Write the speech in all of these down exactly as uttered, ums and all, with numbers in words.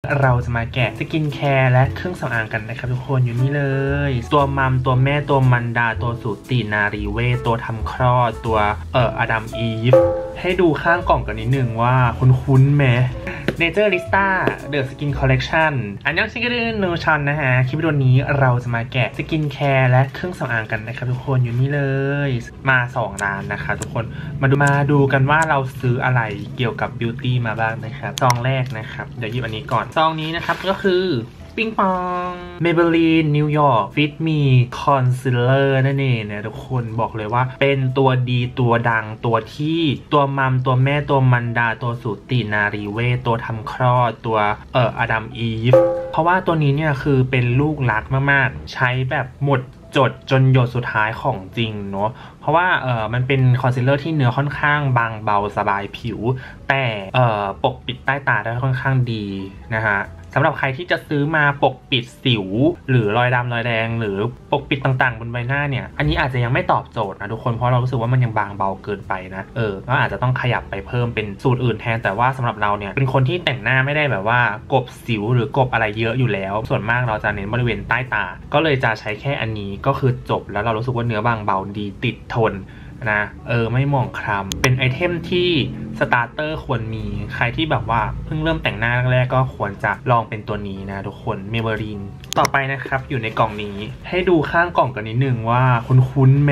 เราจะมาแกะสกินแคร์และเครื่องสำอางกันนะครับทุกคนอยู่นี่เลยตัวมัมตัวแม่ตัวมันดาตัวสูตินารีเวทตัวทำคลอดตัวเอ่ออดัมอีฟให้ดูข้างกล่องกันนิดนึงว่าคุ้นๆไหม Naturalista The Skin Collection อันยังชิคกี้พายโนชันนะฮะคลิปวิดีโอนี้เราจะมาแกะสกินแคร์และเครื่องสำอางกันนะครับทุกคนอยู่นี่เลยมาสองร้านนะคะทุกคนมาดูมาดูกันว่าเราซื้ออะไรเกี่ยวกับบิวตี้มาบ้างนะครับซองแรกนะครับเดี๋ยวหยิบอันนี้ก่อนซองนี้นะครับก็คือปิงปอง Maybelline New York Fit Me Concealer นั่นเองเนี่ยทุกคนบอกเลยว่าเป็นตัวดีตัวดังตัวที่ตัวมัมตัวแม่ตัวมันดาตัวสูตินารีเวทตัวทำคลอดตัวเอ่ออดัมอีฟเพราะว่าตัวนี้เนี่ยคือเป็นลูกรักมากๆใช้แบบหมดจดจนหยดสุดท้ายของจริงเนาะเพราะว่าเออมันเป็นคอนซีลเลอร์ที่เนื้อค่อนข้างบางเบาสบายผิวแต่เออปกปิดใต้ตาได้ค่อนข้างดีนะฮะสำหรับใครที่จะซื้อมาปกปิดสิวหรือรอยดำรอยแดงหรือปกปิดต่างๆบนใบหน้าเนี่ยอันนี้อาจจะยังไม่ตอบโจทย์นะทุกคนเพราะเรารู้สึกว่ามันยังบางเบาเกินไปนะเออก็อาจจะต้องขยับไปเพิ่มเป็นสูตรอื่นแทนแต่ว่าสำหรับเราเนี่ยเป็นคนที่แต่งหน้าไม่ได้แบบว่ากบสิวหรือกบอะไรเยอะอยู่แล้วส่วนมากเราจะเน้นบริเวณใต้ตาก็เลยจะใช้แค่อันนี้ก็คือจบแล้วเรารู้สึกว่าเนื้อบางเบาดีติดทนนะเออไม่หมองคล้ำเป็นไอเทมที่สตาร์เตอร์ควรมีใครที่แบบว่าเพิ่งเริ่มแต่งหน้าแรกๆก็ควรจะลองเป็นตัวนี้นะทุกคน Maybelline ต่อไปนะครับอยู่ในกล่องนี้ให้ดูข้างกล่องกันนิดนึงว่าคุ้นๆไหม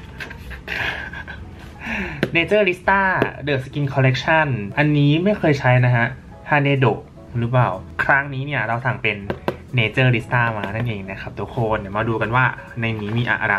Naturalista The Skin Collection อันนี้ไม่เคยใช้นะฮะ Hanedo หรือเปล่าครั้งนี้เนี่ยเราสั่งเป็น Naturalista มานั่นเองนะครับทุกคนเดี๋ยวมาดูกันว่าในนี้มีอะไร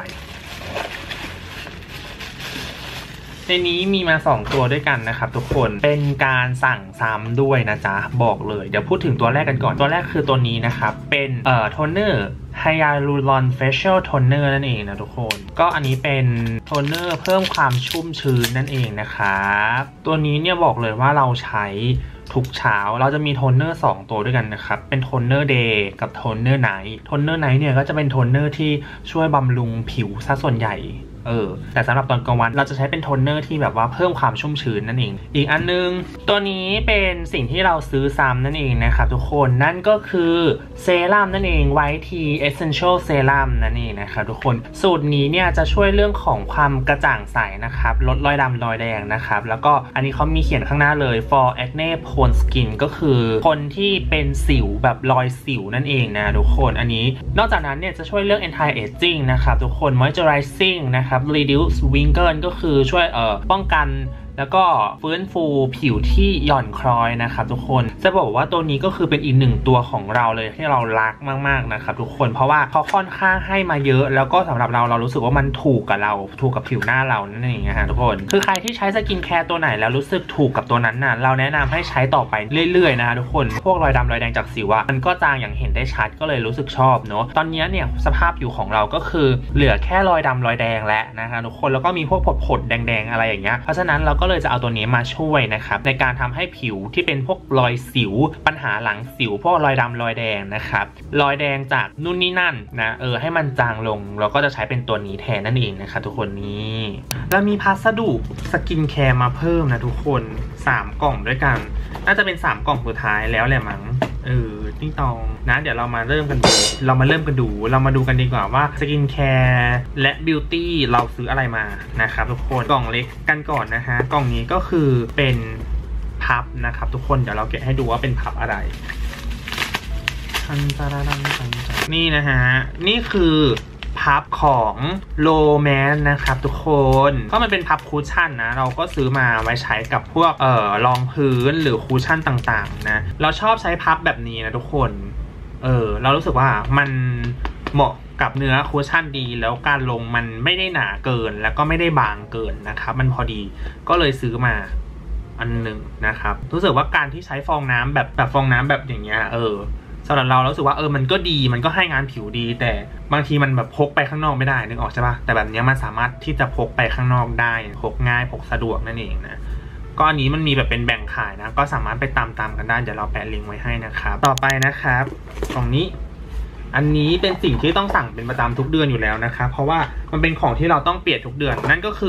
ในนี้มีมาสองตัวด้วยกันนะครับทุกคนเป็นการสั่งซ้ำด้วยนะจ๊ะบอกเลยเดี๋ยวพูดถึงตัวแรกกันก่อนตัวแรกคือตัวนี้นะครับเป็นเอ่อโทนเนอร์ไฮยาลูรอนเฟเชียลโทนเนอร์นั่นเองนะทุกคนก็อันนี้เป็นโทนเนอร์เพิ่มความชุ่มชื้นนั่นเองนะครับตัวนี้เนี่ยบอกเลยว่าเราใช้ทุกเช้าเราจะมีโทนเนอร์สองตัวด้วยกันนะครับเป็นโทนเนอร์เดย์กับโทนเนอร์ไนท์โทนเนอร์ไนท์เนี่ยก็จะเป็นโทนเนอร์ที่ช่วยบำรุงผิวซะส่วนใหญ่เออแต่สำหรับตอนกลางวันเราจะใช้เป็นโทนเนอร์ที่แบบว่าเพิ่มความชุ่มชื้นนั่นเองอีกอันนึงตัวนี้เป็นสิ่งที่เราซื้อซ้ำนั่นเองนะครับทุกคนนั่นก็คือเซรั่มนั่นเองไวท์ทีเอเซนเชียลเซรั่มนั่นเองนะครับทุกคนสูตรนี้เนี่ยจะช่วยเรื่องของความกระจ่างใสนะครับลดรอยดำรอยแดงนะครับแล้วก็อันนี้เขามีเขียนข้างหน้าเลย for acne prone skin ก็คือคนที่เป็นสิวแบบรอยสิวนั่นเองนะทุกคนอันนี้นอกจากนั้นเนี่ยจะช่วยเรื่อง anti aging นะครับทุกคน moisturizing นะครับreduce wrinkle ก็คือช่วยเอ่อป้องกันแล้วก็ฟื้นฟูผิวที่หย่อนคล้อยนะครับทุกคนจะบอกว่าตัวนี้ก็คือเป็นอีกหนึ่งตัวของเราเลยที่เรารักมากๆนะครับทุกคนเพราะว่าเขาค่อนข้างให้มาเยอะแล้วก็สำหรับเราเรารู้สึกว่ามันถูกกับเราถูกกับผิวหน้าเรานั่นเองนะฮะทุกคนคือใครที่ใช้สกินแคร์ตัวไหนแล้วรู้สึกถูกกับตัวนั้นน่ะเราแนะนำให้ใช้ต่อไปเรื่อยๆนะฮะทุกคนพวกรอยดำรอยแดงจากสิวมันก็จางอย่างเห็นได้ชัดก็เลยรู้สึกชอบเนาะตอนนี้เนี่ยสภาพผิวของเราก็คือเหลือแค่รอยดำรอยแดงแล้วนะฮะทุกคนแล้วก็มีพวกผดๆแดงๆอะไรอย่างเงี้ยเพราะฉะนั้นเราก็เลยจะเอาตัวนี้มาช่วยนะครับในการทำให้ผิวที่เป็นพวกรอยสิวปัญหาหลังสิวพวกรอยดำรอยแดงนะครับรอยแดงจากนู่นนี่นั่นนะเออให้มันจางลงเราก็จะใช้เป็นตัวนี้แทนนั่นเองนะครับทุกคนนี้แล้วมีพัสดุสกินแคร์มาเพิ่มนะทุกคนสามกล่องด้วยกันน่าจะเป็นสามกล่องสุดท้ายแล้วแหละมั้งเออติ้งตองนะเดี๋ยวเรามาเริ่มกันดูเรามาเริ่มกันดูเรามาดูกันดีกว่าว่าสกินแคร์และบิวตี้เราซื้ออะไรมานะครับทุกคนกล่องเล็กกันก่อนนะฮะกล่องนี้ก็คือเป็นพับนะครับทุกคนเดี๋ยวเราแกะให้ดูว่าเป็นพับอะไรนี่นะฮะนี่คือพับของโลแมนนะครับทุกคนเพราะมันเป็นพับคูชั่นนะเราก็ซื้อมาไว้ใช้กับพวกเอ่อรองพื้นหรือคูชั่นต่างๆนะเราชอบใช้พับแบบนี้นะทุกคนเออเรารู้สึกว่ามันเหมาะกับเนื้อคูชั่นดีแล้วการลงมันไม่ได้หนาเกินแล้วก็ไม่ได้บางเกินนะครับมันพอดีก็เลยซื้อมาอันหนึ่งนะครับรู้สึกว่าการที่ใช้ฟองน้ำแบบแบบฟองน้ำแบบอย่างเงี้ยเออสำหรับเรารู้สึกว่าเออมันก็ดีมันก็ให้งานผิวดีแต่บางทีมันแบบพกไปข้างนอกไม่ได้นึกออกใช่ปะแต่แบบนี้มันสามารถที่จะพกไปข้างนอกได้พกง่ายพกสะดวกนั่นเองนะก็อันนี้มันมีแบบเป็นแบ่งขายนะก็สามารถไปตามตามกันได้เดี๋ยวเราแปะลิงก์ไว้ให้นะครับต่อไปนะครับกล่องนี้อันนี้เป็นสิ่งที่ต้องสั่งเป็นประจำทุกเดือนอยู่แล้วนะครับเพราะว่ามันเป็นของที่เราต้องเปลี่ยนทุกเดือนนั่นก็คือ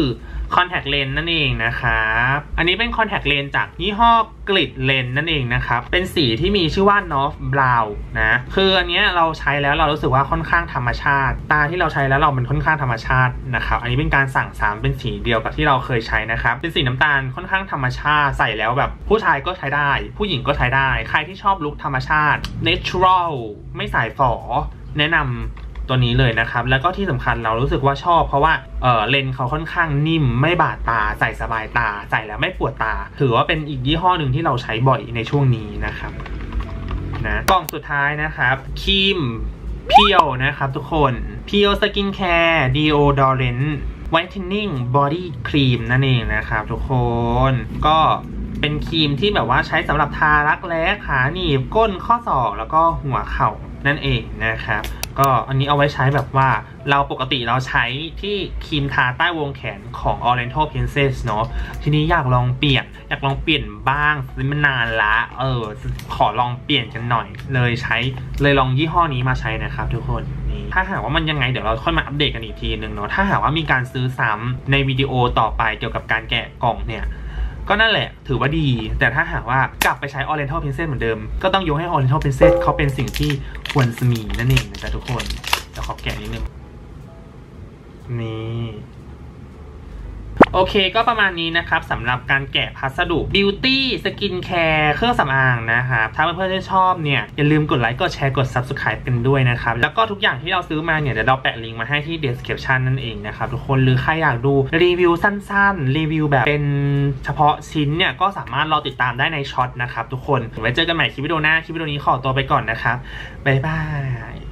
คอนแทคเลนส์นั่นเองนะครับอันนี้เป็นคอนแทคเลนส์จากยี่ห้อกลิดเลนส์นั่นเองนะครับเป็นสีที่มีชื่อว่า North Brown นะคืออันนี้เราใช้แล้วเรารู้สึกว่าค่อนข้างธรรมชาติตาที่เราใช้แล้วเรามันค่อนข้างธรรมชาตินะครับอันนี้เป็นการสั่งซ้ำเป็นสีเดียวกับที่เราเคยใช้นะครับเป็นสีน้ำตาลค่อนข้างธรรมชาติใส่แล้วแบบผู้ชายก็ใช้ได้ผู้หญิงก็ใช้ได้ใครที่ชอบลุคธรรมชาติ natural ไม่สายฝอแนะนำตัวนี้เลยนะครับแล้วก็ที่สำคัญเรารู้สึกว่าชอบเพราะว่าเออเลนส์เขาค่อนข้างนิ่มไม่บาดตาใส่สบายตาใส่แล้วไม่ปวดตาถือว่าเป็นอีกยี่ห้อหนึ่งที่เราใช้บ่อยในช่วงนี้นะครับนะกล่องสุดท้ายนะครับครีมเพียวนะครับทุกคนเพียวสกินแคร์ดีโอดอเรนต์ไวท์เทนนิ่งบอดี้ครีมนั่นเองนะครับทุกคนก็เป็นครีมที่แบบว่าใช้สำหรับทารักแร้ขาหนีบก้นข้อศอกแล้วก็หัวเข่านั่นเองนะครับก็อันนี้เอาไว้ใช้แบบว่าเราปกติเราใช้ที่ครีมทาใต้วงแขนของ Oriental Princess เนาะทีนี้อยากลองเปลี่ยนอยากลองเปลี่ยนบ้างมันนานละเออขอลองเปลี่ยนกันหน่อยเลยใช้เลยลองยี่ห้อนี้มาใช้นะครับทุกคนนี่ถ้าหากว่ามันยังไงเดี๋ยวเราค่อยมาอัปเดตกันอีกทีนึงเนาะถ้าหากว่ามีการซื้อซ้ำในวิดีโอต่อไปเกี่ยวกับการแกะกล่องเนี่ยก็นั่นแหละถือว่าดีแต่ถ้าหากว่ากลับไปใช้ Oriental Princess เหมือนเดิมก็ต้องยกให้ Oriental Princess เขาเป็นสิ่งที่ควรมีนั่นเองนะจ๊ะทุกคนเดี๋ยวขอแกะนิดนึงนี่โอเคก็ประมาณนี้นะครับสำหรับการแกะพัสดุ Beauty Skin Care เครื่องสำอางนะครับถ้าเพื่อนๆที่ชอบเนี่ยอย่าลืมกดไลค์กดแชร์กด Subscribe กันด้วยนะครับแล้วก็ทุกอย่างที่เราซื้อมาเนี่ยเดี๋ยวเราแปะลิงก์มาให้ที่ Description นั่นเองนะครับทุกคนหรือใครอยากดูรีวิวสั้นๆรีวิวแบบเป็นเฉพาะชิ้นเนี่ยก็สามารถรอติดตามได้ในช็อตนะครับทุกคนไว้เจอกันใหม่คลิปวิดีโอหน้าคลิปวิดีโอนี้ขอตัวไปก่อนนะครับบ๊ายบาย